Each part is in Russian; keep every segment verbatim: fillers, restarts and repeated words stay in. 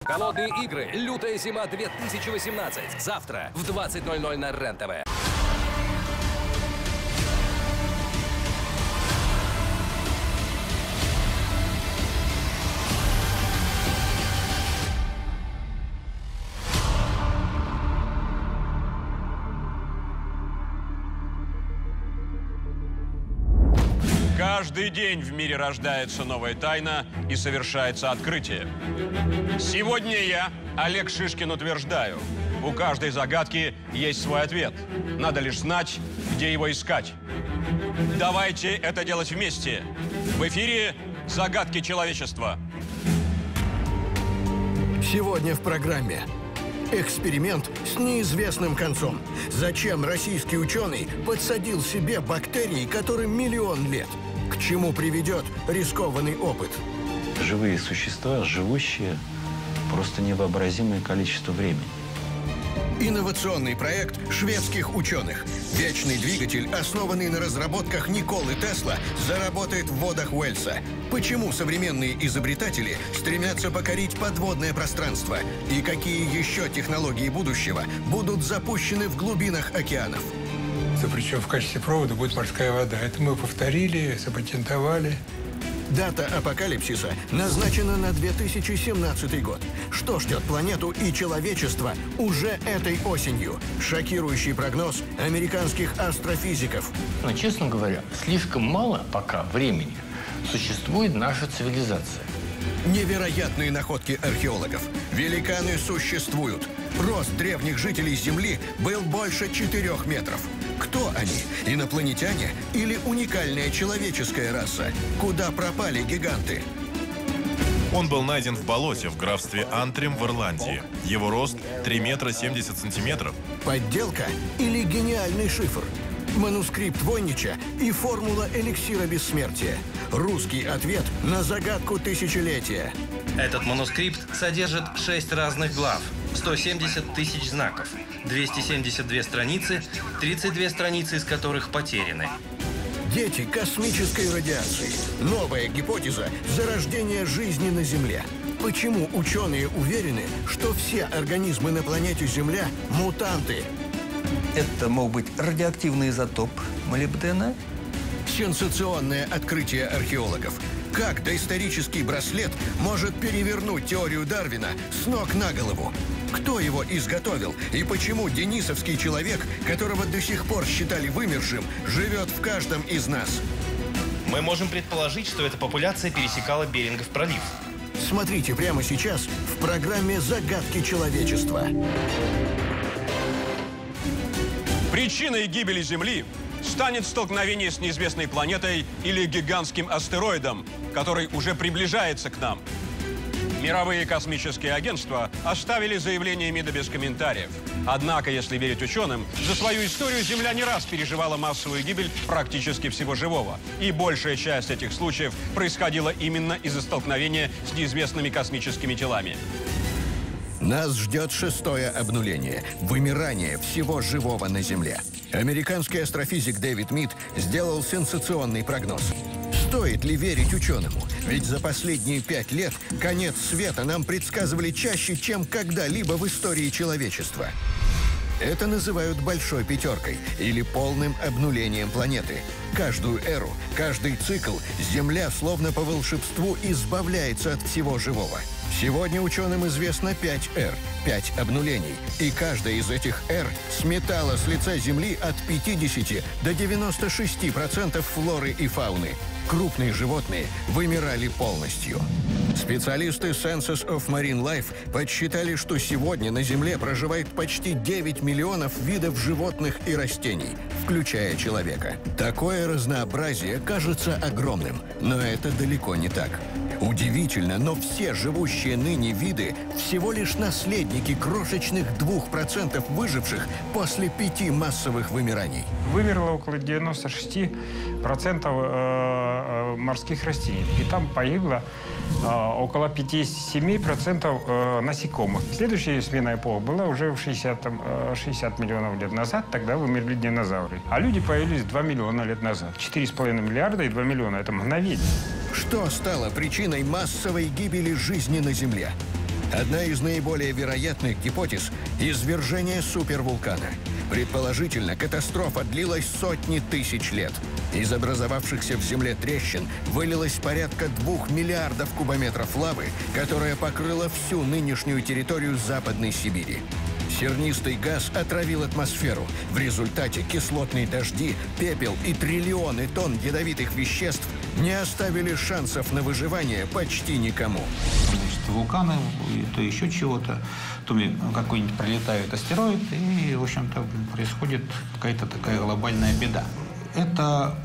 Голодные игры. Лютая зима две тысячи восемнадцать. Завтра в двадцать ноль ноль на РЕН-ТВ. Каждый день в мире рождается новая тайна и совершается открытие. Сегодня я, Олег Шишкин, утверждаю, у каждой загадки есть свой ответ. Надо лишь знать, где его искать. Давайте это делать вместе. В эфире «Загадки человечества». Сегодня в программе эксперимент с неизвестным концом. Зачем российский ученый подсадил себе бактерии, которым миллион лет? К чему приведет рискованный опыт? Живые существа, живущие просто невообразимое количество времени. Инновационный проект шведских ученых. Вечный двигатель, основанный на разработках Николы Тесла, заработает в водах Уэльса. Почему современные изобретатели стремятся покорить подводное пространство? И какие еще технологии будущего будут запущены в глубинах океанов? Причем в качестве провода будет морская вода. Это мы повторили, запатентовали. Дата апокалипсиса назначена на две тысячи семнадцатый год. Что ждет планету и человечество уже этой осенью? Шокирующий прогноз американских астрофизиков. Но, честно говоря, слишком мало пока времени существует наша цивилизация. Невероятные находки археологов. Великаны существуют. Рост древних жителей Земли был больше четырех метров. Кто они? Инопланетяне или уникальная человеческая раса? Куда пропали гиганты? Он был найден в болоте в графстве Антрим в Ирландии. Его рост три метра семьдесят сантиметров. Подделка или гениальный шифр? Манускрипт Войнича и формула эликсира бессмертия. Русский ответ на загадку тысячелетия. Этот манускрипт содержит шесть разных глав, сто семьдесят тысяч знаков, двести семьдесят две страницы, тридцать две страницы из которых потеряны. Дети космической радиации. Новая гипотеза зарождения жизни на Земле. Почему ученые уверены, что все организмы на планете Земля – мутанты? Это мог быть радиоактивный изотоп молибдена. Сенсационное открытие археологов. Как доисторический браслет может перевернуть теорию Дарвина с ног на голову? Кто его изготовил? И почему денисовский человек, которого до сих пор считали вымершим, живет в каждом из нас? Мы можем предположить, что эта популяция пересекала Берингов пролив. Смотрите прямо сейчас в программе «Загадки человечества». Причиной гибели Земли станет столкновение с неизвестной планетой или гигантским астероидом, который уже приближается к нам. Мировые космические агентства оставили заявление МИДа без комментариев. Однако, если верить ученым, за свою историю Земля не раз переживала массовую гибель практически всего живого. И большая часть этих случаев происходила именно из-за столкновения с неизвестными космическими телами. Нас ждет шестое обнуление – вымирание всего живого на Земле. Американский астрофизик Дэвид Мид сделал сенсационный прогноз. Стоит ли верить ученому? Ведь за последние пять лет конец света нам предсказывали чаще, чем когда-либо в истории человечества. Это называют большой пятеркой или полным обнулением планеты. Каждую эру, каждый цикл Земля словно по волшебству избавляется от всего живого. Сегодня ученым известно пять эр, пять обнулений. И каждая из этих эр сметала с лица Земли от пятидесяти до девяноста шести процентов флоры и фауны. Крупные животные вымирали полностью. Специалисты Census of Marine Life подсчитали, что сегодня на Земле проживает почти девять миллионов видов животных и растений, включая человека. Такое разнообразие кажется огромным, но это далеко не так. Удивительно, но все живущие ныне виды всего лишь наследники крошечных двух процентов выживших после пяти массовых вымираний. Вымерло около девяноста шести процентов морских растений. И там погибло около пятидесяти семи процентов насекомых. Следующая смена эпох была уже в шестьдесят миллионов лет назад. Тогда вымерли динозавры. А люди появились два миллиона лет назад. четыре с половиной миллиарда и два миллиона – это мгновение. Что стало причиной массовой гибели жизни на Земле? Одна из наиболее вероятных гипотез – извержение супервулкана. Предположительно, катастрофа длилась сотни тысяч лет. Из образовавшихся в земле трещин вылилось порядка двух миллиардов кубометров лавы, которая покрыла всю нынешнюю территорию Западной Сибири. Сернистый газ отравил атмосферу. В результате кислотные дожди, пепел и триллионы тонн ядовитых веществ не оставили шансов на выживание почти никому. Значит, вулканы, то еще чего-то, то какой-нибудь прилетает астероид, и, в общем-то, происходит какая-то такая глобальная беда. Это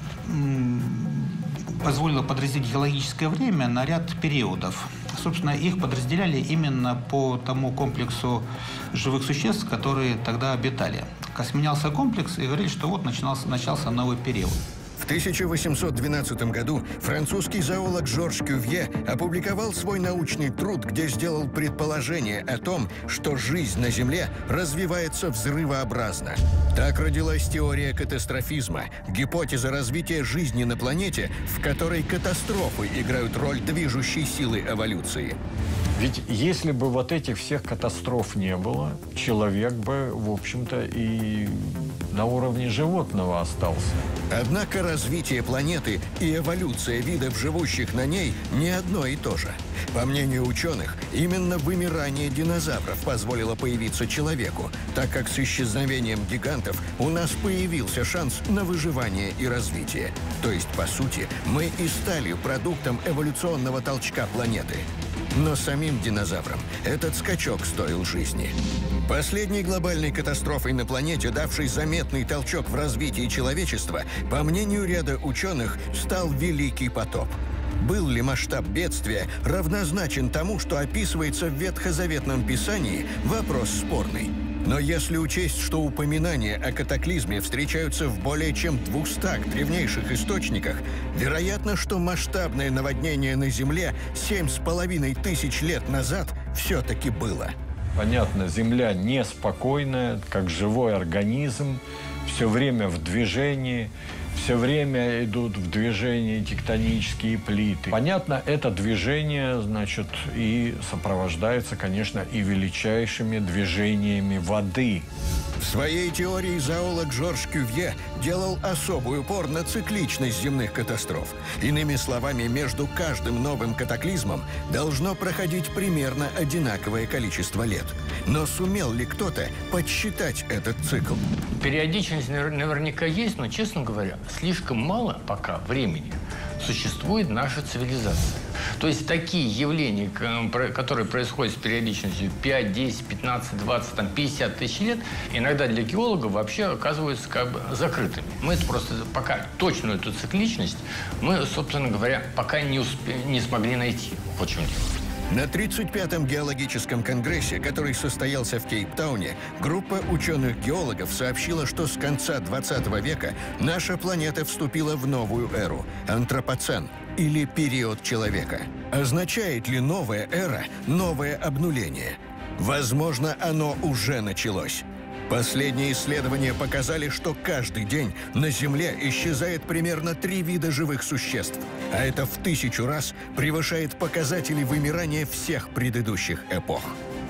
позволило подразделить геологическое время на ряд периодов. Собственно, их подразделяли именно по тому комплексу живых существ, которые тогда обитали. Сменялся комплекс, и говорили, что вот начинался, начался новый период. В тысяча восемьсот двенадцатом году французский зоолог Жорж Кювье опубликовал свой научный труд, где сделал предположение о том, что жизнь на Земле развивается взрывообразно. Так родилась теория катастрофизма, гипотеза развития жизни на планете, в которой катастрофы играют роль движущей силы эволюции. Ведь если бы вот этих всех катастроф не было, человек бы, в общем-то, и на уровне животного остался. Однако развитие планеты и эволюция видов, живущих на ней, не одно и то же. По мнению ученых, именно вымирание динозавров позволило появиться человеку, так как с исчезновением гигантов у нас появился шанс на выживание и развитие. То есть, по сути, мы и стали продуктом эволюционного толчка планеты. Но самим динозаврам этот скачок стоил жизни. Последней глобальной катастрофой на планете, давшей заметный толчок в развитии человечества, по мнению ряда ученых, стал Великий потоп. Был ли масштаб бедствия равнозначен тому, что описывается в Ветхозаветном Писании, вопрос спорный. Но если учесть, что упоминания о катаклизме встречаются в более чем двухстах древнейших источниках, вероятно, что масштабное наводнение на Земле семь с половиной тысяч лет назад все-таки было. Понятно, Земля неспокойная, как живой организм, все время в движении, все время идут в движение тектонические плиты. Понятно, это движение, значит, и сопровождается, конечно, и величайшими движениями воды. В своей теории зоолог Жорж Кювье делал особый упор на цикличность земных катастроф. Иными словами, между каждым новым катаклизмом должно проходить примерно одинаковое количество лет. Но сумел ли кто-то подсчитать этот цикл? Периодичность наверняка есть, но, честно говоря, слишком мало пока времени существует наша цивилизация. То есть такие явления, которые происходят с периодичностью пять, десять, пятнадцать, двадцать, там, пятьдесят тысяч лет, иногда для геологов вообще оказываются как бы закрытыми. Мы это просто пока точную эту цикличность мы, собственно говоря, пока не, успе... не смогли найти. Вот в чем дело. На тридцать пятом геологическом конгрессе, который состоялся в Кейптауне, группа ученых-геологов сообщила, что с конца двадцатого века наша планета вступила в новую эру – антропоцен, или период человека. Означает ли новая эра новое обнуление? Возможно, оно уже началось. Последние исследования показали, что каждый день на Земле исчезает примерно три вида живых существ, а это в тысячу раз превышает показатели вымирания всех предыдущих эпох.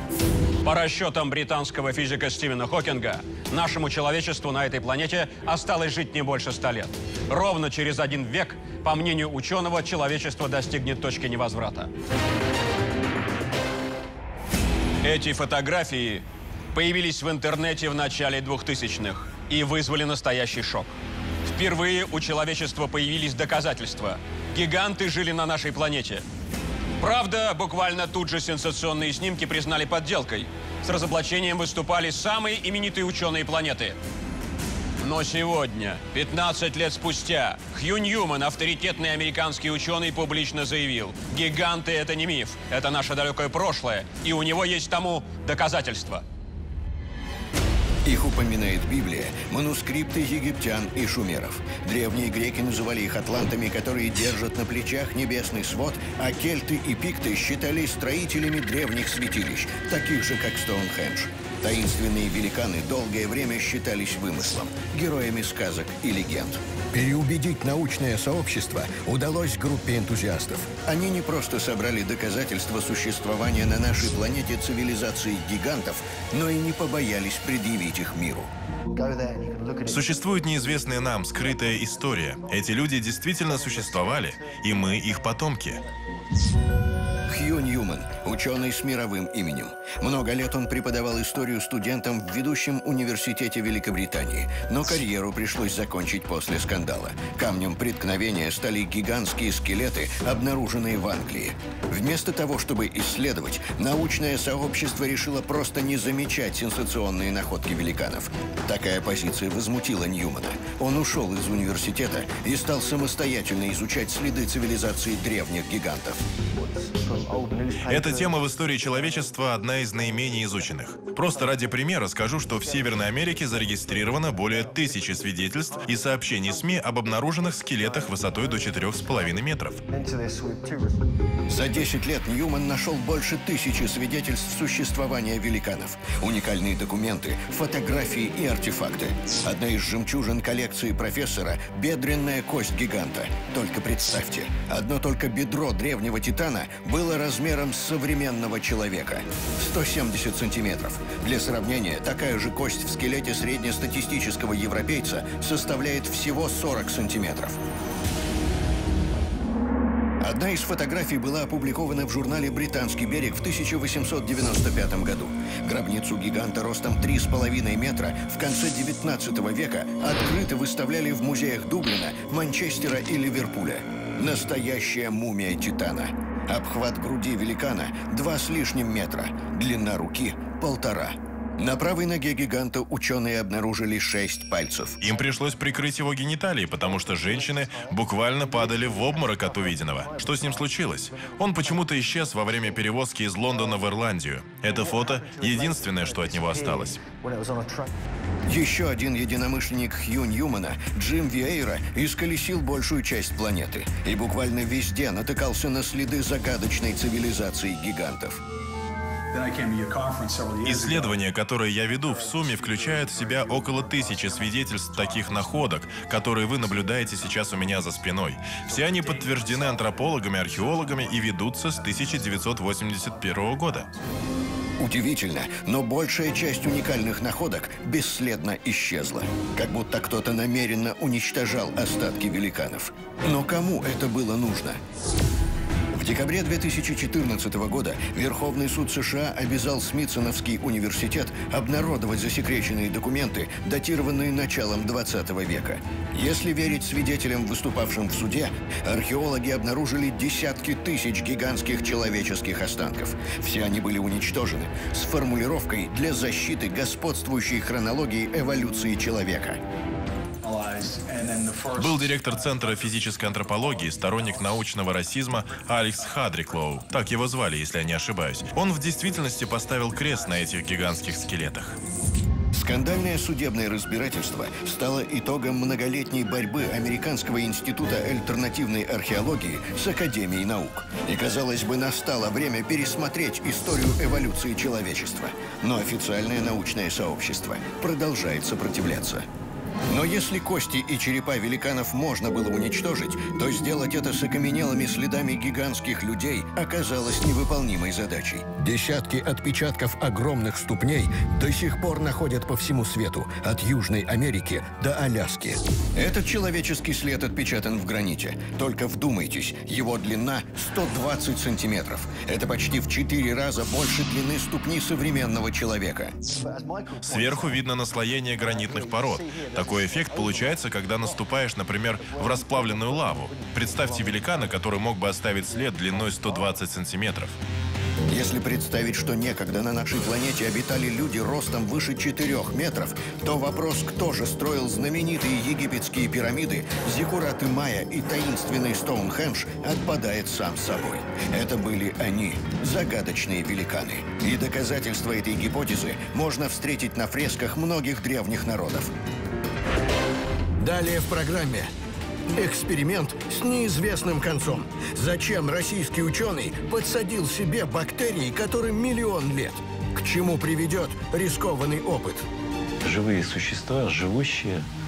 По расчетам британского физика Стивена Хокинга, нашему человечеству на этой планете осталось жить не больше ста лет. Ровно через один век, по мнению ученого, человечество достигнет точки невозврата. Эти фотографии появились в интернете в начале двухтысячных и вызвали настоящий шок. Впервые у человечества появились доказательства. Гиганты жили на нашей планете. Правда, буквально тут же сенсационные снимки признали подделкой. С разоблачением выступали самые именитые ученые планеты. Но сегодня, пятнадцать лет спустя, Хью Ньюман, авторитетный американский ученый, публично заявил: гиганты – это не миф, это наше далекое прошлое, и у него есть тому доказательства. Их упоминает Библия, манускрипты египтян и шумеров. Древние греки называли их атлантами, которые держат на плечах небесный свод, а кельты и пикты считались строителями древних святилищ, таких же, как Стоунхендж. Таинственные великаны долгое время считались вымыслом, героями сказок и легенд. Переубедить научное сообщество удалось группе энтузиастов. Они не просто собрали доказательства существования на нашей планете цивилизации гигантов, но и не побоялись предъявить их миру. Существует неизвестная нам скрытая история. Эти люди действительно существовали, и мы их потомки. Хью Ньюман – ученый с мировым именем. Много лет он преподавал историю студентам в ведущем университете Великобритании, но карьеру пришлось закончить после скандала. Камнем преткновения стали гигантские скелеты, обнаруженные в Англии. Вместо того, чтобы исследовать, научное сообщество решило просто не замечать сенсационные находки великанов. Такая позиция возмутила Ньюмана. Он ушел из университета и стал самостоятельно изучать следы цивилизации древних гигантов. Эта тема в истории человечества одна из наименее изученных. Просто ради примера скажу, что в Северной Америке зарегистрировано более тысячи свидетельств и сообщений СМИ об обнаруженных скелетах высотой до четырёх с половиной метров. За десять лет Ньюман нашел больше тысячи свидетельств существования великанов. Уникальные документы, фотографии и артефакты. Одна из жемчужин коллекции профессора – бедренная кость гиганта. Только представьте, одно только бедро древнего титана было размером с современного человека – сто семьдесят сантиметров. Для сравнения, такая же кость в скелете среднестатистического европейца составляет всего сорок сантиметров. Одна из фотографий была опубликована в журнале «Британский берег» в тысяча восемьсот девяносто пятом году. Гробницу гиганта ростом три с половиной метра в конце девятнадцатого века открыто выставляли в музеях Дублина, Манчестера и Ливерпуля. Настоящая мумия титана. Обхват груди великана – два с лишним метра, длина руки – полтора. На правой ноге гиганта ученые обнаружили шесть пальцев. Им пришлось прикрыть его гениталии, потому что женщины буквально падали в обморок от увиденного. Что с ним случилось? Он почему-то исчез во время перевозки из Лондона в Ирландию. Это фото – единственное, что от него осталось. Еще один единомышленник Хью Ньюмана, Джим Виейра, исколесил большую часть планеты и буквально везде натыкался на следы загадочной цивилизации гигантов. Исследования, которые я веду, в сумме включают в себя около тысячи свидетельств таких находок, которые вы наблюдаете сейчас у меня за спиной. Все они подтверждены антропологами, археологами и ведутся с тысяча девятьсот восемьдесят первого года. Удивительно, но большая часть уникальных находок бесследно исчезла. Как будто кто-то намеренно уничтожал остатки великанов. Но кому это было нужно? В декабре две тысячи четырнадцатого года Верховный суд США обязал Смитсоновский университет обнародовать засекреченные документы, датированные началом двадцатого века. Если верить свидетелям, выступавшим в суде, археологи обнаружили десятки тысяч гигантских человеческих останков. Все они были уничтожены с формулировкой для защиты господствующей хронологии эволюции человека. Был директор Центра физической антропологии, сторонник научного расизма Алекс Хадриклоу. Так его звали, если я не ошибаюсь. Он в действительности поставил крест на этих гигантских скелетах. Скандальное судебное разбирательство стало итогом многолетней борьбы Американского института альтернативной археологии с Академией наук. И, казалось бы, настало время пересмотреть историю эволюции человечества. Но официальное научное сообщество продолжает сопротивляться. Но если кости и черепа великанов можно было уничтожить, то сделать это с окаменелыми следами гигантских людей оказалось невыполнимой задачей. Десятки отпечатков огромных ступней до сих пор находят по всему свету, от Южной Америки до Аляски. Этот человеческий след отпечатан в граните. Только вдумайтесь, его длина сто двадцать сантиметров. Это почти в четыре раза больше длины ступни современного человека. Сверху видно наслоение гранитных пород. Такой эффект получается, когда наступаешь, например, в расплавленную лаву. Представьте великана, который мог бы оставить след длиной сто двадцать сантиметров. Если представить, что некогда на нашей планете обитали люди ростом выше четырёх метров, то вопрос, кто же строил знаменитые египетские пирамиды, зиккураты Майя и таинственный Стоунхендж, отпадает сам собой. Это были они, загадочные великаны. И доказательства этой гипотезы можно встретить на фресках многих древних народов. Далее в программе. Эксперимент с неизвестным концом. Зачем российский ученый подсадил себе бактерии, которым миллион лет? К чему приведет рискованный опыт? Живые существа, живущие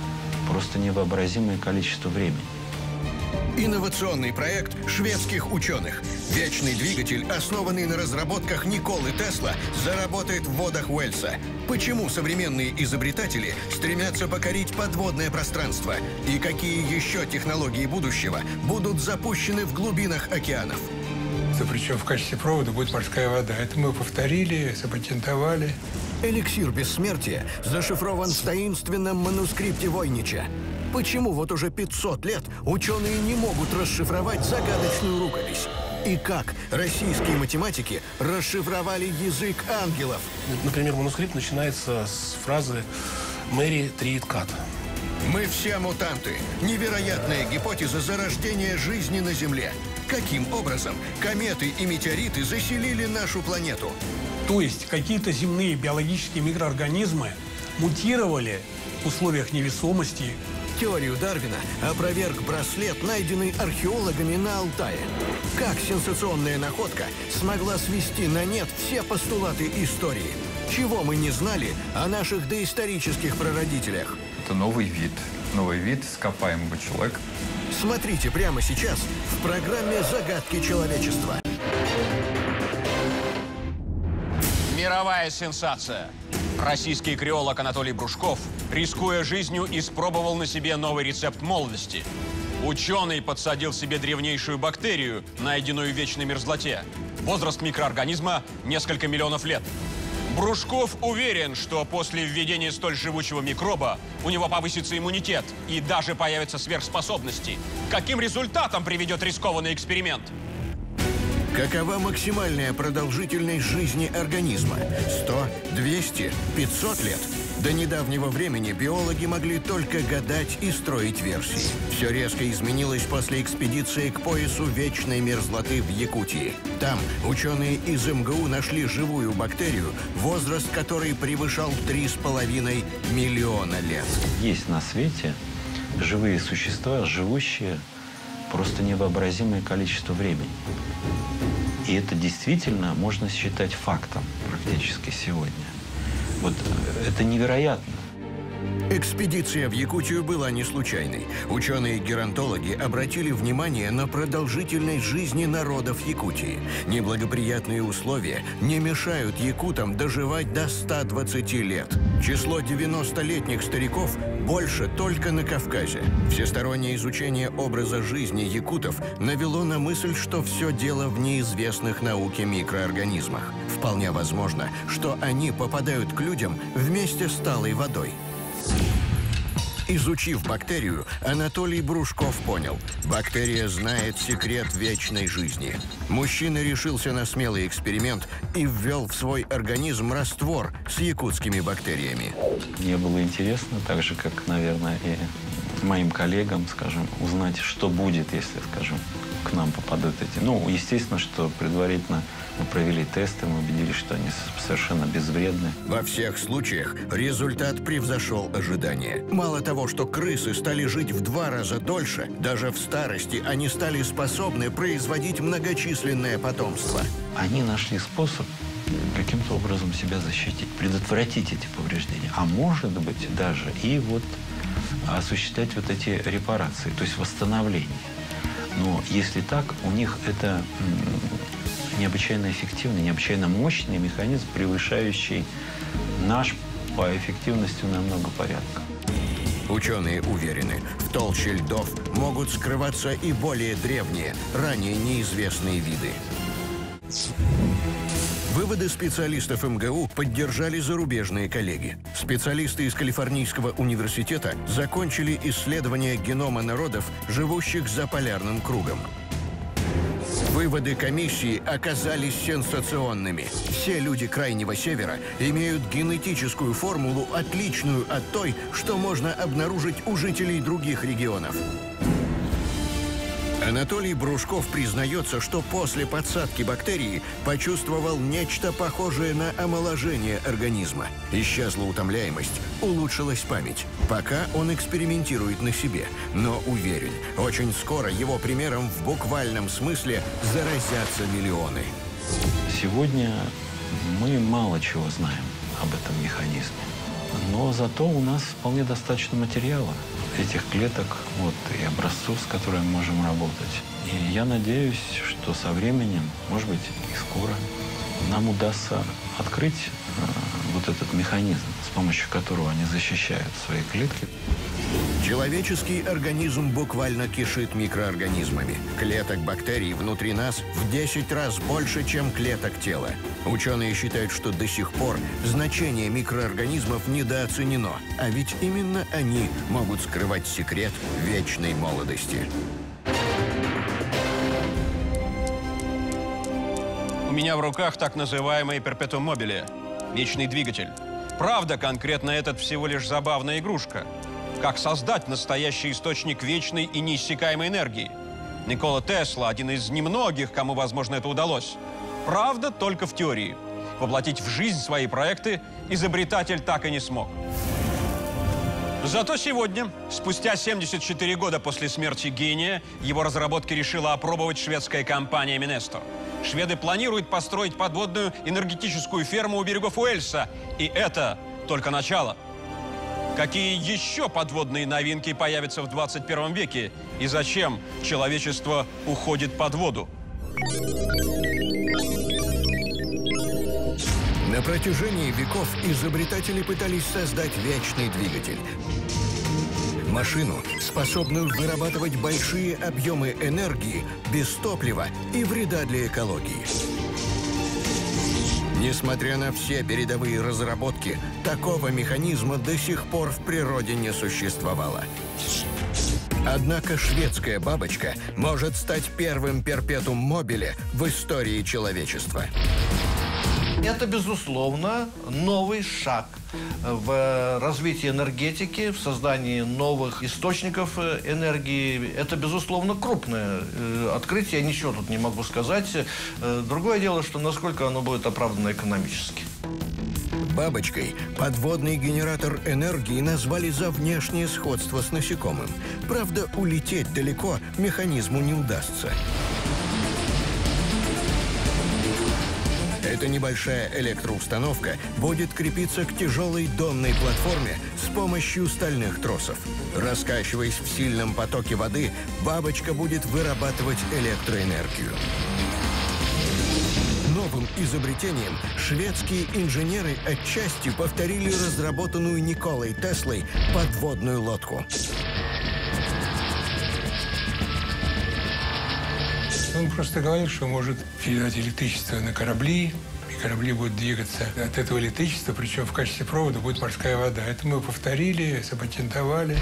просто невообразимое количество времени. Инновационный проект шведских ученых. Вечный двигатель, основанный на разработках Николы Тесла, заработает в водах Уэльса. Почему современные изобретатели стремятся покорить подводное пространство? И какие еще технологии будущего будут запущены в глубинах океанов? Причем в качестве провода будет морская вода. Это мы повторили, запатентовали. Эликсир бессмертия зашифрован в таинственном манускрипте Войнича. Почему вот уже пятьсот лет ученые не могут расшифровать загадочную рукопись? И как российские математики расшифровали язык ангелов? Например, манускрипт начинается с фразы «Мэри Трииткат». Мы все мутанты. Невероятная гипотеза зарождения жизни на Земле. Каким образом кометы и метеориты заселили нашу планету? То есть какие-то земные биологические микроорганизмы мутировали в условиях невесомости. Теорию Дарвина опроверг браслет, найденный археологами на Алтае. Как сенсационная находка смогла свести на нет все постулаты истории? Чего мы не знали о наших доисторических прародителях? Это новый вид. Новый вид ископаемого человека. Смотрите прямо сейчас в программе «Загадки человечества». Мировая сенсация. Российский креолог Анатолий Брушков, рискуя жизнью, испробовал на себе новый рецепт молодости. Ученый подсадил себе древнейшую бактерию, найденную в вечной мерзлоте. Возраст микроорганизма – несколько миллионов лет. Брушков уверен, что после введения столь живучего микроба у него повысится иммунитет и даже появятся сверхспособности. Каким результатом приведет рискованный эксперимент? Какова максимальная продолжительность жизни организма? сто, двести, пятьсот лет? До недавнего времени биологи могли только гадать и строить версии. Все резко изменилось после экспедиции к поясу вечной мерзлоты в Якутии. Там ученые из эм гэ у нашли живую бактерию, возраст которой превышал три с половиной миллиона лет. Есть на свете живые существа, живущие просто невообразимое количество времени. И это действительно можно считать фактом практически сегодня. Вот это невероятно. Экспедиция в Якутию была не случайной. Ученые-геронтологи обратили внимание на продолжительность жизни народов Якутии. Неблагоприятные условия не мешают якутам доживать до ста двадцати лет. Число девяностолетних стариков больше только на Кавказе. Всестороннее изучение образа жизни якутов навело на мысль, что все дело в неизвестных науке микроорганизмах. Вполне возможно, что они попадают к людям вместе с талой водой. Изучив бактерию, Анатолий Брушков понял – бактерия знает секрет вечной жизни. Мужчина решился на смелый эксперимент и ввел в свой организм раствор с якутскими бактериями. Мне было интересно, так же, как, наверное, и моим коллегам, скажем, узнать, что будет, если, скажем, к нам попадут эти. Ну, естественно, что предварительно мы провели тесты, мы убедились, что они совершенно безвредны. Во всех случаях результат превзошел ожидания. Мало того, что крысы стали жить в два раза дольше, даже в старости они стали способны производить многочисленное потомство. Они нашли способ каким-то образом себя защитить, предотвратить эти повреждения. А может быть, даже и вот осуществлять вот эти репарации, то есть восстановление. Но если так, у них это необычайно эффективный, необычайно мощный механизм, превышающий наш по эффективности на много порядков. Ученые уверены, в толще льдов могут скрываться и более древние, ранее неизвестные виды. Выводы специалистов эм гэ у поддержали зарубежные коллеги. Специалисты из Калифорнийского университета закончили исследование генома народов, живущих за полярным кругом. Выводы комиссии оказались сенсационными. Все люди Крайнего Севера имеют генетическую формулу, отличную от той, что можно обнаружить у жителей других регионов. Анатолий Брушков признается, что после подсадки бактерии почувствовал нечто похожее на омоложение организма. Исчезла утомляемость, улучшилась память. Пока он экспериментирует на себе, но уверен, очень скоро его примером в буквальном смысле заразятся миллионы. Сегодня мы мало чего знаем об этом механизме. Но зато у нас вполне достаточно материала, этих клеток, вот, и образцов, с которыми мы можем работать. И я надеюсь, что со временем, может быть, и скоро, нам удастся открыть э, вот этот механизм, с помощью которого они защищают свои клетки. Человеческий организм буквально кишит микроорганизмами. Клеток бактерий внутри нас в десять раз больше, чем клеток тела. Ученые считают, что до сих пор значение микроорганизмов недооценено. А ведь именно они могут скрывать секрет вечной молодости. У меня в руках так называемый перпетуум мобиле – вечный двигатель. Правда, конкретно этот всего лишь забавная игрушка. Как создать настоящий источник вечной и неиссякаемой энергии? Никола Тесла – один из немногих, кому, возможно, это удалось. Правда, только в теории. Воплотить в жизнь свои проекты изобретатель так и не смог. Зато сегодня, спустя семьдесят четыре года после смерти гения, его разработки решила опробовать шведская компания Minesto. Шведы планируют построить подводную энергетическую ферму у берегов Уэльса. И это только начало. Какие еще подводные новинки появятся в двадцать первом веке? И зачем человечество уходит под воду? На протяжении веков изобретатели пытались создать вечный двигатель. Машину, способную вырабатывать большие объемы энергии без топлива и вреда для экологии. Несмотря на все передовые разработки, такого механизма до сих пор в природе не существовало. Однако шведская бабочка может стать первым перпетуум мобиле в истории человечества. Это, безусловно, новый шаг в развитии энергетики, в создании новых источников энергии. Это, безусловно, крупное открытие, я ничего тут не могу сказать. Другое дело, что насколько оно будет оправдано экономически. Бабочкой подводный генератор энергии назвали за внешнее сходство с насекомым. Правда, улететь далеко механизму не удастся. Эта небольшая электроустановка будет крепиться к тяжелой донной платформе с помощью стальных тросов. Раскачиваясь в сильном потоке воды, бабочка будет вырабатывать электроэнергию. Новым изобретением шведские инженеры отчасти повторили разработанную Николой Теслой подводную лодку. Он просто говорил, что может передавать электричество на корабли, и корабли будут двигаться от этого электричества, причем в качестве провода будет морская вода. Это мы повторили, запатентовали.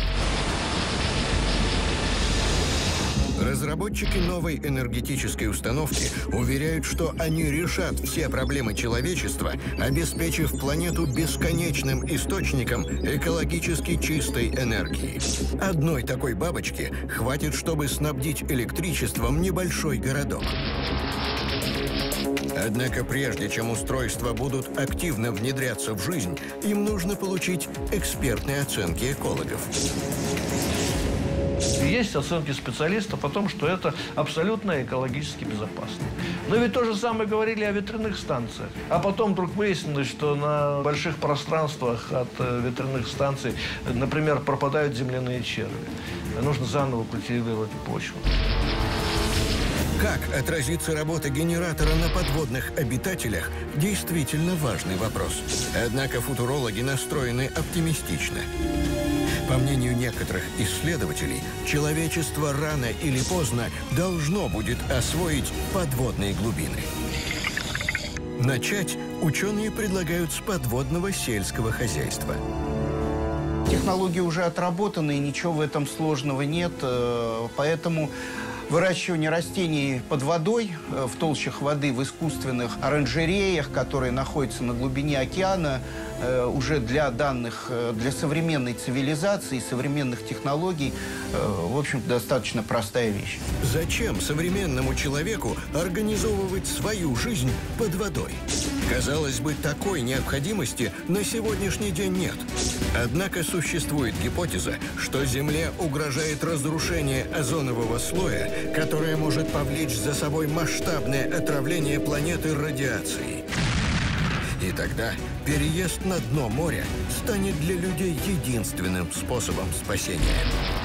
Разработчики новой энергетической установки уверяют, что они решат все проблемы человечества, обеспечив планету бесконечным источником экологически чистой энергии. Одной такой бабочки хватит, чтобы снабдить электричеством небольшой городок. Однако прежде чем устройства будут активно внедряться в жизнь, им нужно получить экспертные оценки экологов. Есть оценки специалистов о том, что это абсолютно экологически безопасно. Но ведь то же самое говорили о ветряных станциях. А потом вдруг выяснилось, что на больших пространствах от ветряных станций, например, пропадают земляные черви. Нужно заново культивировать почву. Как отразится работа генератора на подводных обитателях – действительно важный вопрос. Однако футурологи настроены оптимистично. По мнению некоторых исследователей, человечество рано или поздно должно будет освоить подводные глубины. Начать ученые предлагают с подводного сельского хозяйства. Технологии уже отработаны, и ничего в этом сложного нет, поэтому выращивание растений под водой, в толщах воды, в искусственных оранжереях, которые находятся на глубине океана, уже для данных, для современной цивилизации, современных технологий, в общем-то, достаточно простая вещь. Зачем современному человеку организовывать свою жизнь под водой? Казалось бы, такой необходимости на сегодняшний день нет. Однако существует гипотеза, что Земле угрожает разрушение озонового слоя, которое может повлечь за собой масштабное отравление планеты радиацией. И тогда переезд на дно моря станет для людей единственным способом спасения.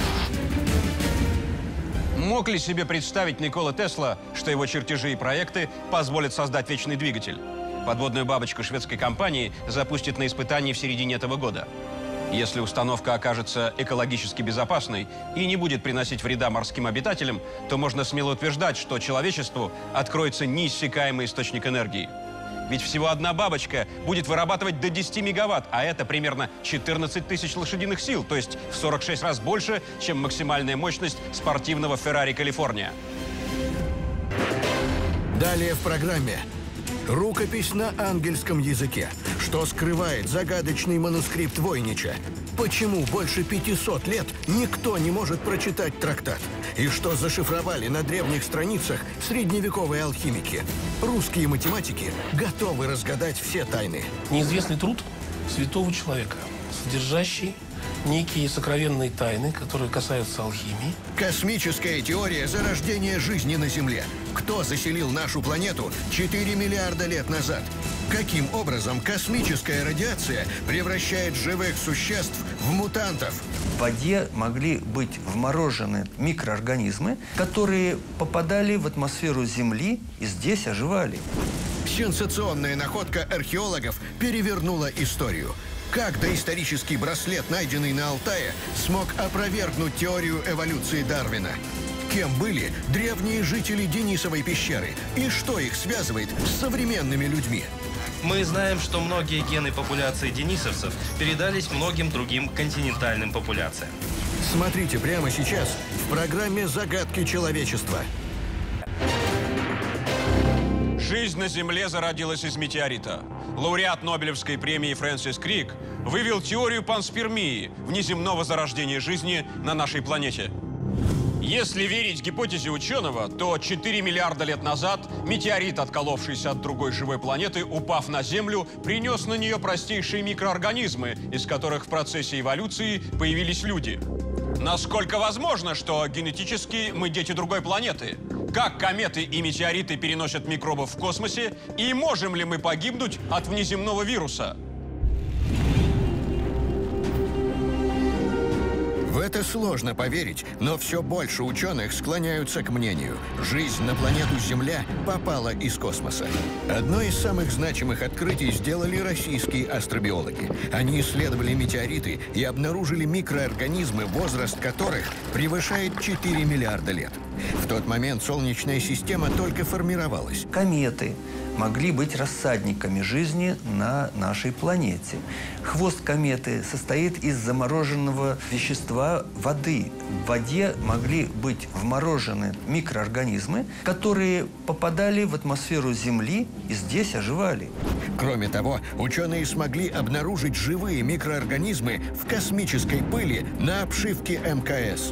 Мог ли себе представить Никола Тесла, что его чертежи и проекты позволят создать вечный двигатель? Подводную бабочку шведской компании запустят на испытании в середине этого года. Если установка окажется экологически безопасной и не будет приносить вреда морским обитателям, то можно смело утверждать, что человечеству откроется неиссякаемый источник энергии. Ведь всего одна бабочка будет вырабатывать до десяти мегаватт, а это примерно четырнадцать тысяч лошадиных сил, то есть в сорок шесть раз больше, чем максимальная мощность спортивного Феррари Калифорния. Далее в программе. Рукопись на ангельском языке. Что скрывает загадочный манускрипт Войнича? Почему больше пятисот лет никто не может прочитать трактат? И что зашифровали на древних страницах средневековые алхимики? Русские математики готовы разгадать все тайны. Неизвестный труд святого человека, содержащий некие сокровенные тайны, которые касаются алхимии. Космическая теория зарождения жизни на Земле. Кто заселил нашу планету четыре миллиарда лет назад? Каким образом космическая радиация превращает живых существ в мутантов? В воде могли быть вморожены микроорганизмы, которые попадали в атмосферу Земли и здесь оживали. Сенсационная находка археологов перевернула историю. Как доисторический браслет, найденный на Алтае, смог опровергнуть теорию эволюции Дарвина? Кем были древние жители Денисовой пещеры? И что их связывает с современными людьми? Мы знаем, что многие гены популяции денисовцев передались многим другим континентальным популяциям. Смотрите прямо сейчас в программе «Загадки человечества». Жизнь на Земле зародилась из метеорита. Лауреат Нобелевской премии Фрэнсис Крик вывел теорию панспермии, внеземного зарождения жизни на нашей планете. Если верить гипотезе ученого, то четыре миллиарда лет назад метеорит, отколовшийся от другой живой планеты, упав на Землю, принес на нее простейшие микроорганизмы, из которых в процессе эволюции появились люди. Насколько возможно, что генетически мы дети другой планеты? Как кометы и метеориты переносят микробов в космосе? И можем ли мы погибнуть от внеземного вируса? В это сложно поверить, но все больше ученых склоняются к мнению. Жизнь на планету Земля попала из космоса. Одно из самых значимых открытий сделали российские астробиологи. Они исследовали метеориты и обнаружили микроорганизмы, возраст которых превышает четыре миллиарда лет. В тот момент Солнечная система только формировалась. Кометы могли быть рассадниками жизни на нашей планете. Хвост кометы состоит из замороженного вещества воды. В воде могли быть вморожены микроорганизмы, которые попадали в атмосферу Земли и здесь оживали. Кроме того, ученые смогли обнаружить живые микроорганизмы в космической пыли на обшивке эм ка эс.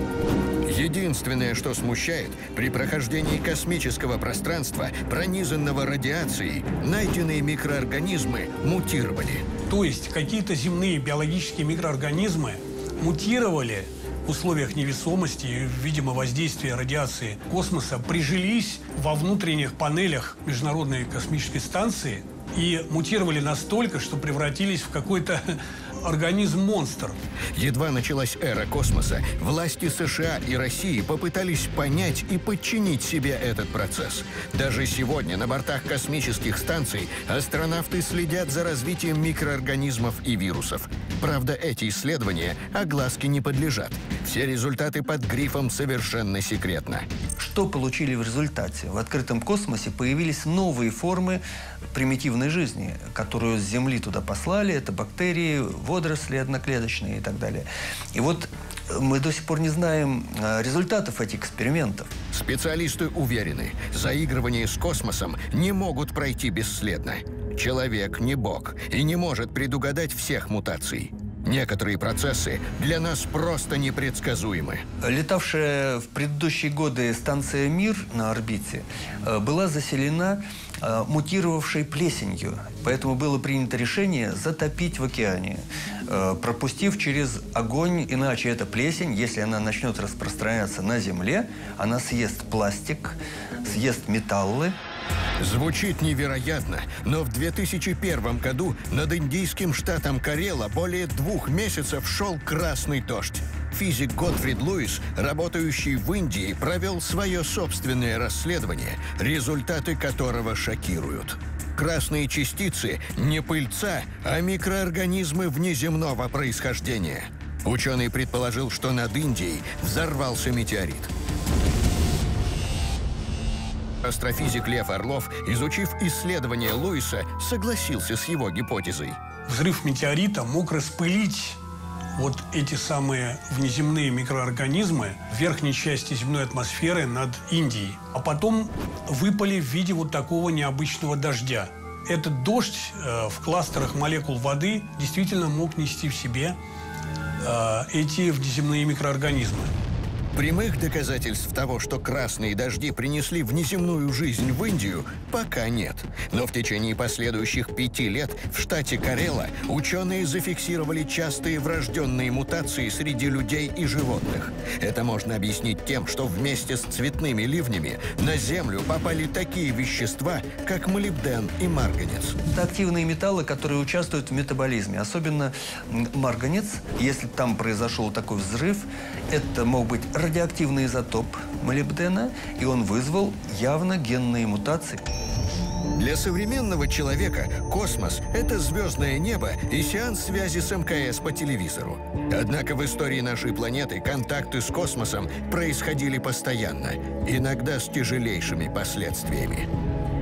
Единственное, что смущает, при прохождении космического пространства, пронизанного радиацией, найденные микроорганизмы мутировали. То есть какие-то земные биологические микроорганизмы мутировали в условиях невесомости и, видимо, воздействия радиации космоса, прижились во внутренних панелях Международной космической станции и мутировали настолько, что превратились в какой-то организм-монстр. Едва началась эра космоса, власти США и России попытались понять и подчинить себе этот процесс. Даже сегодня на бортах космических станций астронавты следят за развитием микроорганизмов и вирусов. Правда, эти исследования огласке не подлежат. Все результаты под грифом «совершенно секретно». Что получили в результате? В открытом космосе появились новые формы примитивной жизни, которую с Земли туда послали. Это бактерии, водоросли одноклеточные и так далее. И вот мы до сих пор не знаем результатов этих экспериментов. Специалисты уверены, заигрывания с космосом не могут пройти бесследно. Человек не бог и не может предугадать всех мутаций. Некоторые процессы для нас просто непредсказуемы. Летавшая в предыдущие годы станция «Мир» на орбите была заселена мутировавшей плесенью. Поэтому было принято решение затопить в океане, пропустив через огонь, иначе эта плесень, если она начнет распространяться на Земле, она съест пластик, съест металлы. Звучит невероятно, но в две тысячи первом году над индийским штатом Карела более двух месяцев шел красный дождь. Физик Готфрид Луис, работающий в Индии, провел свое собственное расследование, результаты которого шокируют. Красные частицы не пыльца, а микроорганизмы внеземного происхождения. Ученый предположил, что над Индией взорвался метеорит. Астрофизик Лев Орлов, изучив исследования Луиса, согласился с его гипотезой. Взрыв метеорита мог распылить вот эти самые внеземные микроорганизмы в верхней части земной атмосферы над Индией, а потом выпали в виде вот такого необычного дождя. Этот дождь э, в кластерах молекул воды действительно мог нести в себе э, эти внеземные микроорганизмы. Прямых доказательств того, что красные дожди принесли внеземную жизнь в Индию, пока нет. Но в течение последующих пяти лет в штате Карела ученые зафиксировали частые врожденные мутации среди людей и животных. Это можно объяснить тем, что вместе с цветными ливнями на Землю попали такие вещества, как молибден и марганец. Это активные металлы, которые участвуют в метаболизме. Особенно марганец, если там произошел такой взрыв, это мог быть радиоактивный изотоп молибдена, и он вызвал явно генные мутации. Для современного человека космос – это звездное небо и сеанс связи с эм ка эс по телевизору. Однако в истории нашей планеты контакты с космосом происходили постоянно, иногда с тяжелейшими последствиями.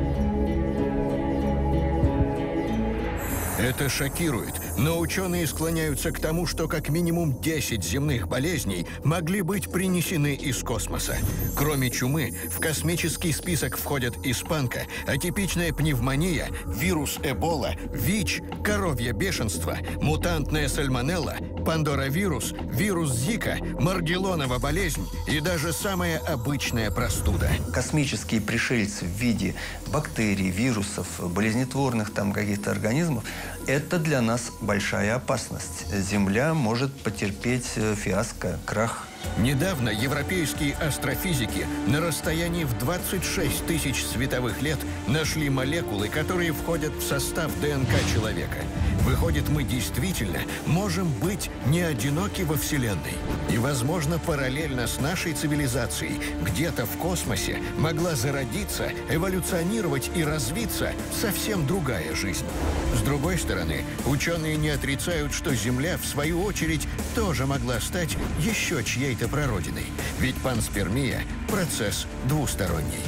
Это шокирует, но ученые склоняются к тому, что как минимум десять земных болезней могли быть принесены из космоса. Кроме чумы, в космический список входят испанка, атипичная пневмония, вирус Эбола, ВИЧ, коровье бешенство, мутантная сальмонелла, пандоравирус, вирус Зика, маргеллонова болезнь и даже самая обычная простуда. Космические пришельцы в виде бактерий, вирусов, болезнетворных там каких-то организмов – это для нас большая опасность. Земля может потерпеть фиаско, крах. Недавно европейские астрофизики на расстоянии в двадцать шесть тысяч световых лет нашли молекулы, которые входят в состав ДНК человека. Выходит, мы действительно можем быть не одиноки во Вселенной. И, возможно, параллельно с нашей цивилизацией где-то в космосе могла зародиться, эволюционировать и развиться совсем другая жизнь. С другой стороны, ученые не отрицают, что Земля, в свою очередь, тоже могла стать еще чьей-то прародиной. Ведь панспермия – процесс двусторонний.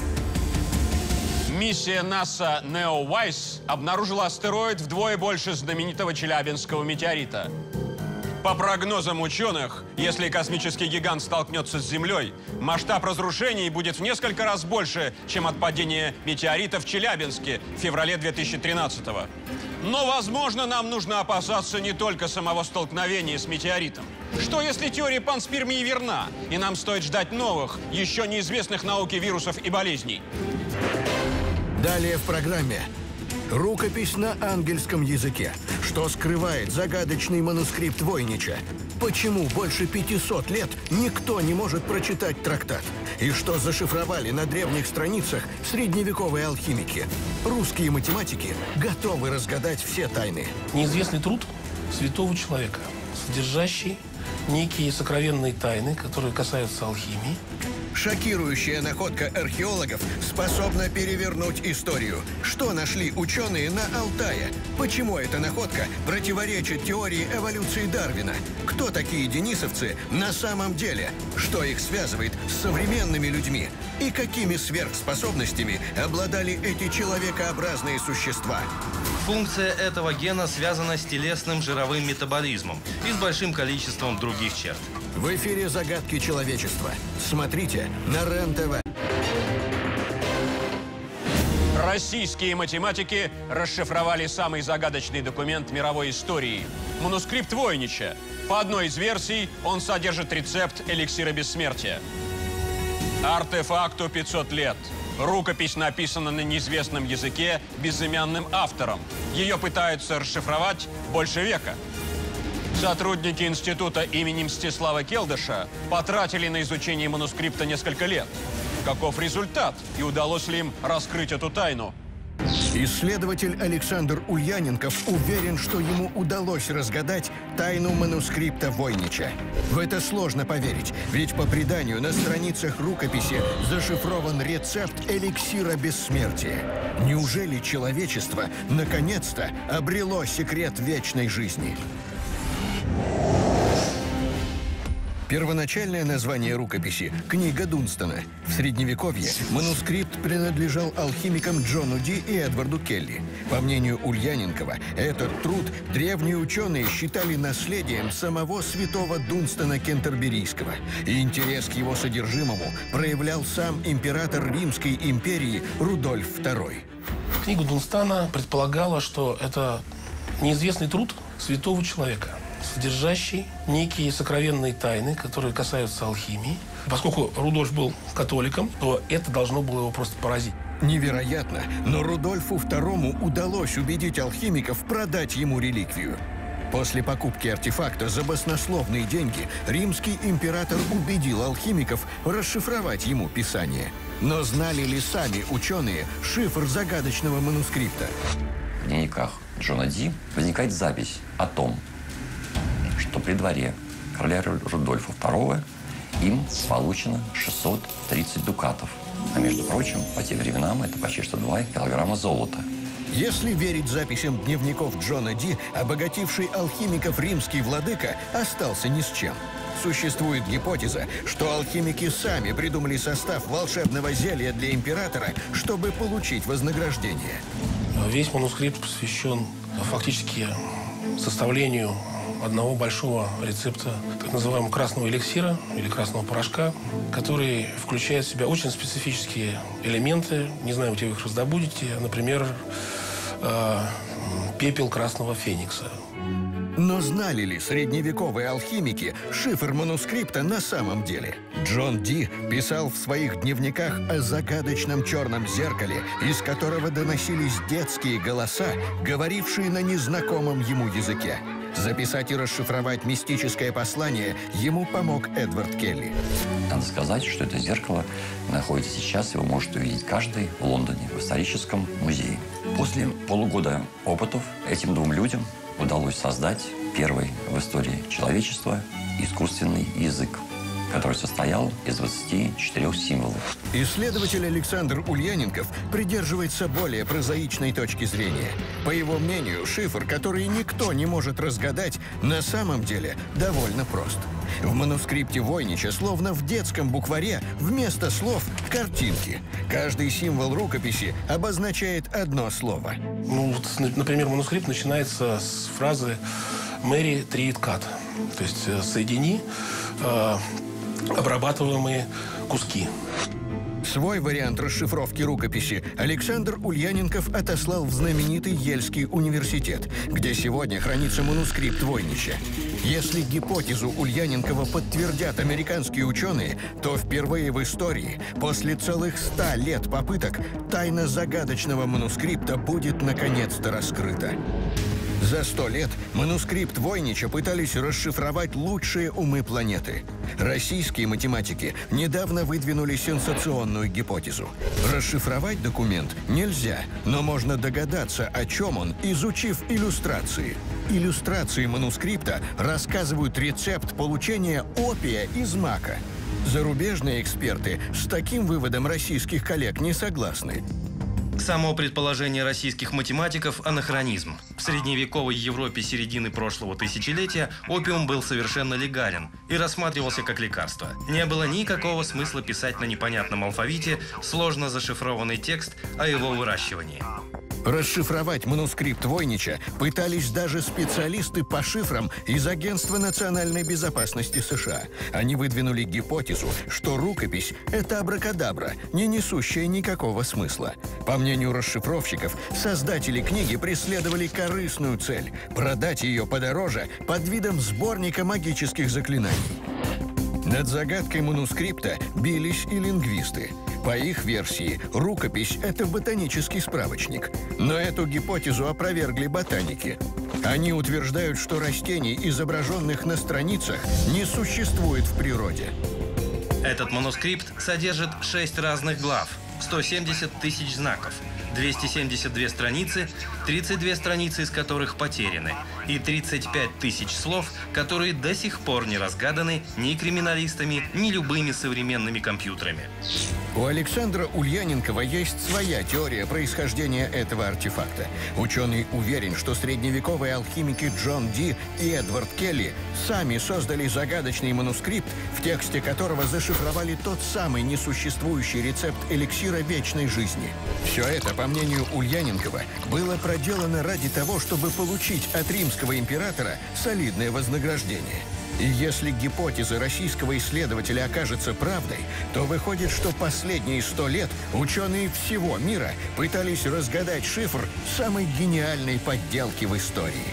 Миссия НАСА NEOWISE обнаружила астероид вдвое больше знаменитого челябинского метеорита. По прогнозам ученых, если космический гигант столкнется с Землей, масштаб разрушений будет в несколько раз больше, чем от падения метеорита в Челябинске в феврале две тысячи тринадцатого. Но, возможно, нам нужно опасаться не только самого столкновения с метеоритом. Что, если теория панспермии верна, и нам стоит ждать новых, еще неизвестных науке вирусов и болезней? Далее в программе. Рукопись на ангельском языке. Что скрывает загадочный манускрипт Войнича? Почему больше пятисот лет никто не может прочитать трактат? И что зашифровали на древних страницах средневековые алхимики? Русские математики готовы разгадать все тайны. Неизвестный труд святого человека, содержащий некие сокровенные тайны, которые касаются алхимии. Шокирующая находка археологов способна перевернуть историю. Что нашли ученые на Алтае? Почему эта находка противоречит теории эволюции Дарвина? Кто такие денисовцы на самом деле? Что их связывает с современными людьми? И какими сверхспособностями обладали эти человекообразные существа? Функция этого гена связана с телесным жировым метаболизмом и с большим количеством других черт. В эфире «Загадки человечества». Смотрите на РЕН-ТВ. Российские математики расшифровали самый загадочный документ мировой истории – манускрипт Войнича. По одной из версий он содержит рецепт эликсира бессмертия. Артефакту пятьсот лет. Рукопись написана на неизвестном языке безымянным автором. Ее пытаются расшифровать больше века. Сотрудники института имени Мстислава Келдыша потратили на изучение манускрипта несколько лет. каков результат и удалось ли им раскрыть эту тайну. Исследователь Александр Ульяненков уверен, что ему удалось разгадать тайну манускрипта Войнича. В это сложно поверить, ведь по преданию на страницах рукописи зашифрован рецепт эликсира бессмертия. Неужели человечество наконец-то обрело секрет вечной жизни? Первоначальное название рукописи – «Книга Дунстона». В Средневековье манускрипт принадлежал алхимикам Джону Ди и Эдварду Келли. По мнению Ульяненкова, этот труд древние ученые считали наследием самого святого Дунстона Кентерберийского. И интерес к его содержимому проявлял сам император Римской империи Рудольф второй. Книга Дунстана предполагала, что это неизвестный труд святого человека, содержащий некие сокровенные тайны, которые касаются алхимии. Поскольку Рудольф был католиком, то это должно было его просто поразить. Невероятно, но Рудольфу второму удалось убедить алхимиков продать ему реликвию. После покупки артефакта за баснословные деньги римский император убедил алхимиков расшифровать ему писание. Но знали ли сами ученые шифр загадочного манускрипта? В дневниках Джона Ди возникает запись о том, что при дворе короля Рудольфа второго им получено шестьсот тридцать дукатов. А между прочим, по тем временам это почти что два килограмма золота. Если верить записям дневников Джона Ди, обогативший алхимиков римский владыка остался ни с чем. Существует гипотеза, что алхимики сами придумали состав волшебного зелья для императора, чтобы получить вознаграждение. Весь манускрипт посвящен фактически составлению одного большого рецепта так называемого красного эликсира или красного порошка, который включает в себя очень специфические элементы. Не знаю, где вы их раздобудете. Например, э, пепел красного феникса. Но знали ли средневековые алхимики шифр манускрипта на самом деле? Джон Ди писал в своих дневниках о загадочном черном зеркале, из которого доносились детские голоса, говорившие на незнакомом ему языке. Записать и расшифровать мистическое послание ему помог Эдвард Келли. Надо сказать, что это зеркало находится сейчас, его может увидеть каждый в Лондоне, в историческом музее. После полугода опытов этим двум людям удалось создать первый в истории человечества искусственный язык, который состоял из двадцати четырёх символов. Исследователь Александр Ульяненков придерживается более прозаичной точки зрения. По его мнению, шифр, который никто не может разгадать, на самом деле довольно прост. В манускрипте Войнича, словно в детском букваре, вместо слов – картинки. Каждый символ рукописи обозначает одно слово. Ну, вот, например, манускрипт начинается с фразы «Мэри Триит Кат», то есть «соедини э, обрабатываемые куски». Свой вариант расшифровки рукописи Александр Ульяненков отослал в знаменитый Ельский университет, где сегодня хранится манускрипт Войнича. Если гипотезу Ульяненкова подтвердят американские ученые, то впервые в истории, после целых ста лет попыток, тайна загадочного манускрипта будет наконец-то раскрыта. За сто лет манускрипт Войнича пытались расшифровать лучшие умы планеты. Российские математики недавно выдвинули сенсационную гипотезу. Расшифровать документ нельзя, но можно догадаться, о чем он, изучив иллюстрации. Иллюстрации манускрипта рассказывают рецепт получения опия из мака. Зарубежные эксперты с таким выводом российских коллег не согласны. Само предположение российских математиков – анахронизм. В средневековой Европе середины прошлого тысячелетия опиум был совершенно легален и рассматривался как лекарство. Не было никакого смысла писать на непонятном алфавите сложно зашифрованный текст о его выращивании. Расшифровать манускрипт Войнича пытались даже специалисты по шифрам из Агентства национальной безопасности США. Они выдвинули гипотезу, что рукопись – это абракадабра, не несущая никакого смысла. По мнению расшифровщиков, создатели книги преследовали корыстную цель – продать ее подороже под видом сборника магических заклинаний. Над загадкой манускрипта бились и лингвисты. По их версии, рукопись – это ботанический справочник. Но эту гипотезу опровергли ботаники. Они утверждают, что растений, изображенных на страницах, не существует в природе. Этот манускрипт содержит шесть разных глав, сто семьдесят тысяч знаков, двести семьдесят две страницы, тридцать две страницы из которых потеряны, и тридцать пять тысяч слов, которые до сих пор не разгаданы ни криминалистами, ни любыми современными компьютерами. У Александра Ульяненкова есть своя теория происхождения этого артефакта. Ученый уверен, что средневековые алхимики Джон Ди и Эдвард Келли сами создали загадочный манускрипт, в тексте которого зашифровали тот самый несуществующий рецепт эликсира вечной жизни. Все это, по мнению Ульяненкова, было проделано ради того, чтобы получить от римского императора солидное вознаграждение. И если гипотеза российского исследователя окажется правдой, то выходит, что последние сто лет ученые всего мира пытались разгадать шифр самой гениальной подделки в истории.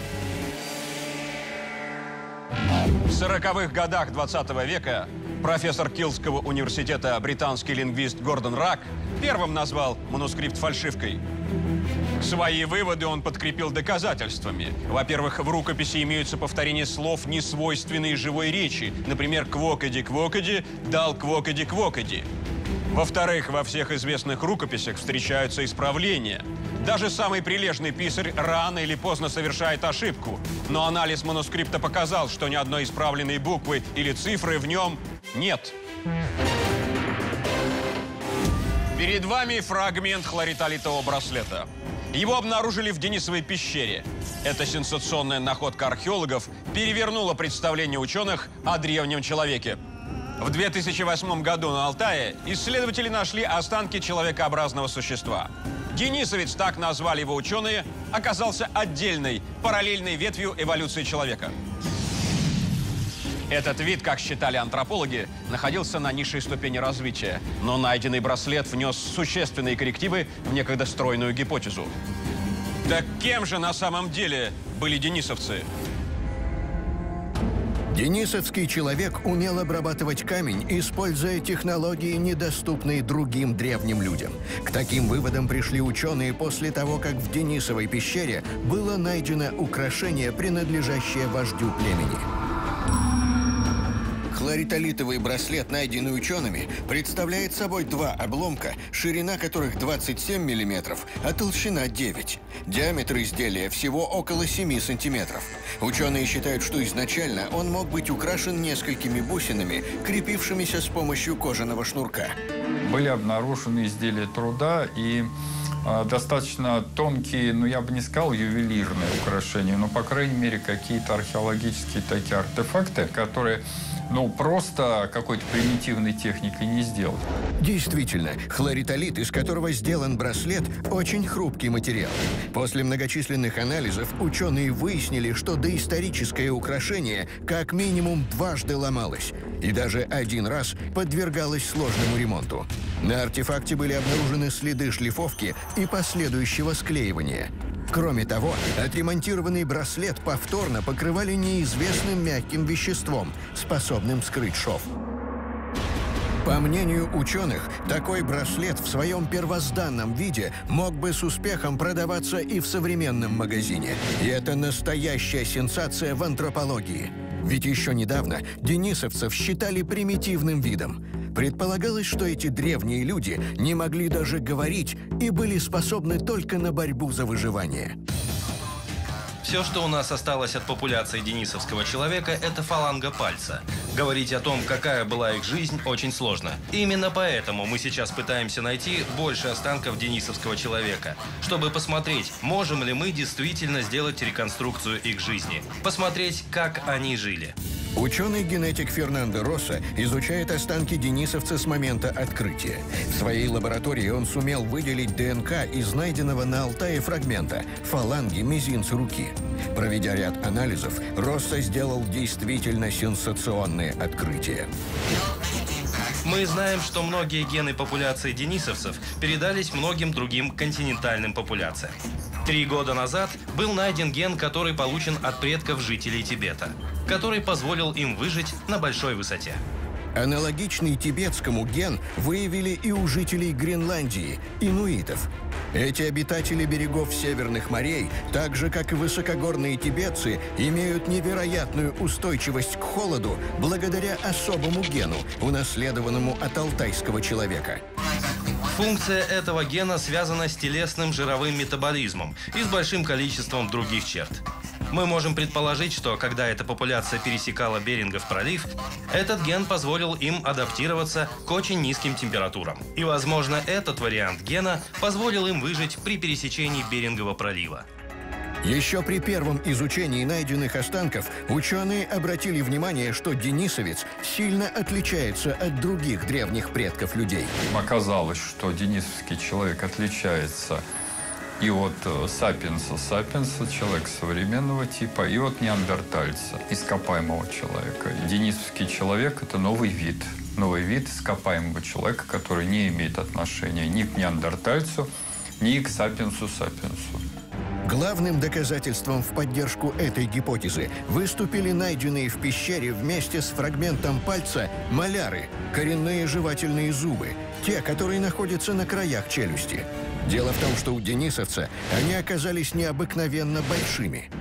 В сороковых годах двадцатого века профессор Килского университета, британский лингвист Гордон Рак, первым назвал манускрипт фальшивкой. Свои выводы он подкрепил доказательствами. Во-первых, в рукописи имеются повторения слов, несвойственной живой речи. Например, «квокади-квокади», «дал квокади-квокади». Во-вторых, во всех известных рукописях встречаются исправления. Даже самый прилежный писарь рано или поздно совершает ошибку. Но анализ манускрипта показал, что ни одной исправленной буквы или цифры в нем нет. Перед вами фрагмент хлоритолитового браслета. Его обнаружили в Денисовой пещере. Эта сенсационная находка археологов перевернула представление ученых о древнем человеке. В две тысячи восьмом году на Алтае исследователи нашли останки человекообразного существа. Денисовец, так назвали его ученые, оказался отдельной, параллельной ветвью эволюции человека. Этот вид, как считали антропологи, находился на низшей ступени развития, но найденный браслет внес существенные коррективы в некогда стройную гипотезу. Так кем же на самом деле были денисовцы? Денисовский человек умел обрабатывать камень, используя технологии, недоступные другим древним людям. К таким выводам пришли ученые после того, как в Денисовой пещере было найдено украшение, принадлежащее вождю племени. Хлоритолитовый браслет, найденный учеными, представляет собой два обломка, ширина которых двадцать семь миллиметров, а толщина девять. Диаметр изделия всего около семи сантиметров. Ученые считают, что изначально он мог быть украшен несколькими бусинами, крепившимися с помощью кожаного шнурка. Были обнаружены изделия труда и э, достаточно тонкие, ну я бы не сказал ювелирные украшения, но по крайней мере какие-то археологические такие артефакты, которые ну, просто какой-то примитивной техникой не сделать. Действительно, хлоритолит, из которого сделан браслет, очень хрупкий материал. После многочисленных анализов ученые выяснили, что доисторическое украшение как минимум дважды ломалось и даже один раз подвергалось сложному ремонту. На артефакте были обнаружены следы шлифовки и последующего склеивания. Кроме того, отремонтированный браслет повторно покрывали неизвестным мягким веществом, способным скрыть шов. По мнению ученых, такой браслет в своем первозданном виде мог бы с успехом продаваться и в современном магазине. И это настоящая сенсация в антропологии. Ведь еще недавно денисовцев считали примитивным видом. Предполагалось, что эти древние люди не могли даже говорить и были способны только на борьбу за выживание. Все, что у нас осталось от популяции денисовского человека, это фаланга пальца. Говорить о том, какая была их жизнь, очень сложно. Именно поэтому мы сейчас пытаемся найти больше останков денисовского человека, чтобы посмотреть, можем ли мы действительно сделать реконструкцию их жизни. Посмотреть, как они жили. Ученый-генетик Фернандо Росса изучает останки денисовца с момента открытия. В своей лаборатории он сумел выделить ДНК из найденного на Алтае фрагмента – фаланги мизинца руки. Проведя ряд анализов, Росса сделал действительно сенсационные открытия. Мы знаем, что многие гены популяции денисовцев передались многим другим континентальным популяциям. Три года назад был найден ген, который получен от предков жителей Тибета, который позволил им выжить на большой высоте. Аналогичный тибетскому ген выявили и у жителей Гренландии, инуитов. Эти обитатели берегов северных морей, так же, как и высокогорные тибетцы, имеют невероятную устойчивость к холоду благодаря особому гену, унаследованному от алтайского человека. Функция этого гена связана с телесным жировым метаболизмом и с большим количеством других черт. Мы можем предположить, что когда эта популяция пересекала Берингов пролив, этот ген позволил им адаптироваться к очень низким температурам. И, возможно, этот вариант гена позволил им выжить при пересечении Берингова пролива. Еще при первом изучении найденных останков ученые обратили внимание, что денисовец сильно отличается от других древних предков людей. Оказалось, что денисовский человек отличается и от сапиенса сапиенса, человека современного типа, и от неандертальца, ископаемого человека. Денисовский человек – это новый вид. Новый вид ископаемого человека, который не имеет отношения ни к неандертальцу, ни к сапиенсу сапиенсу. Главным доказательством в поддержку этой гипотезы выступили найденные в пещере вместе с фрагментом пальца маляры, коренные жевательные зубы, те, которые находятся на краях челюсти. Дело в том, что у денисовца они оказались необыкновенно большими.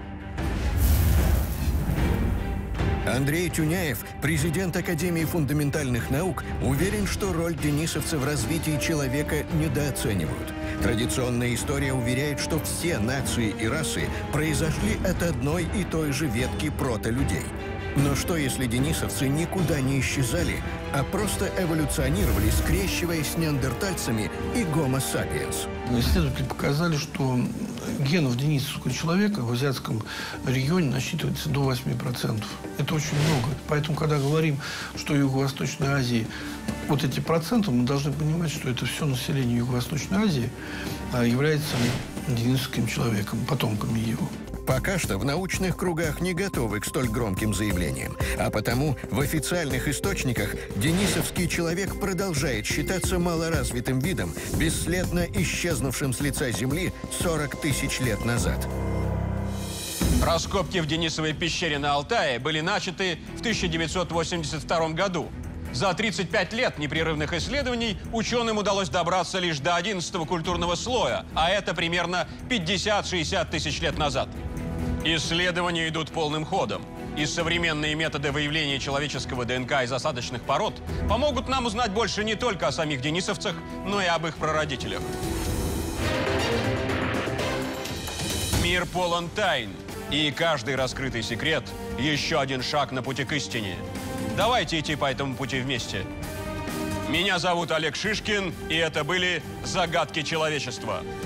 Андрей Тюняев, президент Академии фундаментальных наук, уверен, что роль денисовца в развитии человека недооценивают. Традиционная история уверяет, что все нации и расы произошли от одной и той же ветки протолюдей. Но что, если денисовцы никуда не исчезали, а просто эволюционировали, скрещиваясь с неандертальцами и гомо сапиенс? Исследователи показали, что генов денисовского человека в азиатском регионе насчитывается до восьми процентов. Это очень много. Поэтому, когда говорим, что в Юго-Восточной Азии вот эти проценты, мы должны понимать, что это все население Юго-Восточной Азии является денисовским человеком, потомками его. Пока что в научных кругах не готовы к столь громким заявлениям, а потому в официальных источниках денисовский человек продолжает считаться малоразвитым видом, бесследно исчезнувшим с лица Земли сорок тысяч лет назад. Раскопки в Денисовой пещере на Алтае были начаты в тысяча девятьсот восемьдесят втором году. За тридцать пять лет непрерывных исследований ученым удалось добраться лишь до одиннадцатого культурного слоя, а это примерно пятьдесят-шестьдесят тысяч лет назад. Исследования идут полным ходом, и современные методы выявления человеческого ДНК из осадочных пород помогут нам узнать больше не только о самих денисовцах, но и об их прародителях. Мир полон тайн, и каждый раскрытый секрет – еще один шаг на пути к истине. Давайте идти по этому пути вместе. Меня зовут Олег Шишкин, и это были «Загадки человечества».